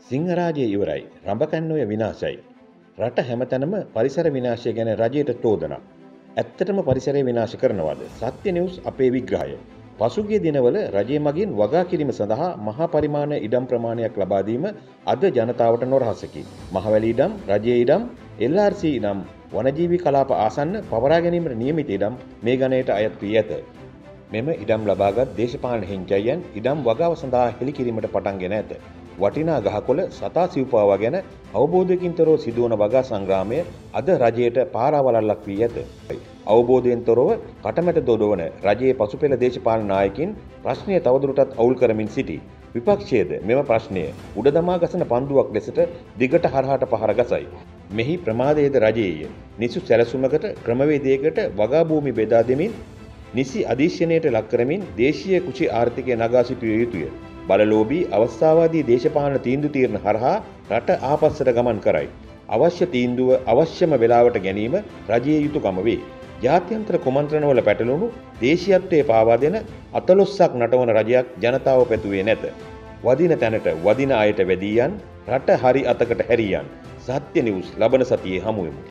සිංහරාජය ඉවරයි. රඹකැන්නෝය විනාශයි. රට හැමතැනම පරිසර විනාශය ගැන රජයට චෝදනා. ඇත්තටම පරිසරය විනාශ කරනවද? සත්‍ය නිවුස් අපේ විග්‍රහය. පසුගිය දිනවල රජය මගින් වගා කිරීම සඳහා මහා පරිමාණ ඉඩම් ප්‍රමාණයක් ලබා දීම අද ජනතාවට නොරහසකි. මහවැලි ඉඩම්, රජයේ ඉඩම්, LRC ඉඩම්, වනජීවි කලාප ආසන්න පවරා ගැනීමට නියමිත ඉඩම් මේ ගණයට අයත් වී ඇත. මෙම ඉඩම් ලබාගත් දේශපාලන හිංචයියන් ඉඩම් වගාව සඳහා හෙළිකිරීමට පටන්ගෙන ඇත. වටිනා ගහකොළ සතා සිව්පාවා ගැන අවබෝධයකින් තොරව සිදුවන වගා සංග්‍රාමය අද රජයට පාරාවලල්ලක් වී ඇත. අවබෝධයෙන් තොරව කටමැට දොඩවන රජයේ පසුපෙළ දේශපාලන නායකින් ප්‍රශ්නය තවදුරටත් අවුල් කරමින් සිටී. විපක්ෂයේද මෙම ප්‍රශ්නය උඩ දමා ගසන පන්දුවක් ලෙසට දිගට හරහාට පහර ගසයි. මෙහි ප්‍රමාදයේද රජයේය. නිසු සැලසුමකට ක්‍රමවේදයකට වගා භූමි බෙදා දෙමින් නිසි අධීක්ෂණයට ලක් කරමින් දේශීය කුෂි ආර්ථිකය නගා සිටිය යුතුය. බලලෝභී අවස්ථාවාදී දේශපාලන තීන්දුව తీරන හරහා රට ආපස්සට ගමන් කරයි. අවශ්‍ය තීන්දුව අවශ්‍යම වේලාවට ගැනීම රජයේ යුතුයකම වේ. ජාත්‍යන්තර කුමන්ත්‍රණවල පැටලුණු දේශීයත්වයේ පාවා දෙන අතලොස්සක් නටවන රජයක් ජනතාව පැතුවේ නැත. වදින තැනට වදින අයට වැදී යන් රට හරි අතකට හැරියන්. සත්‍ය නිවුස් ලබන සතියේ හමු වෙමු.